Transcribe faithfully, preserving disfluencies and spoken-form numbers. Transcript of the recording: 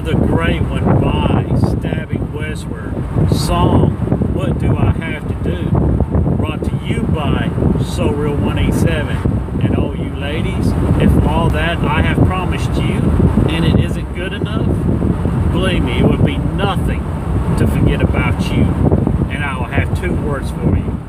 another great one by Stabbing Westward. Song, What Do I Have to Do? Brought to you by So Real one eighty-seven. And oh, you ladies, if all that I have promised you and it isn't good enough, believe me, it would be nothing to forget about you. And I will have two words for you.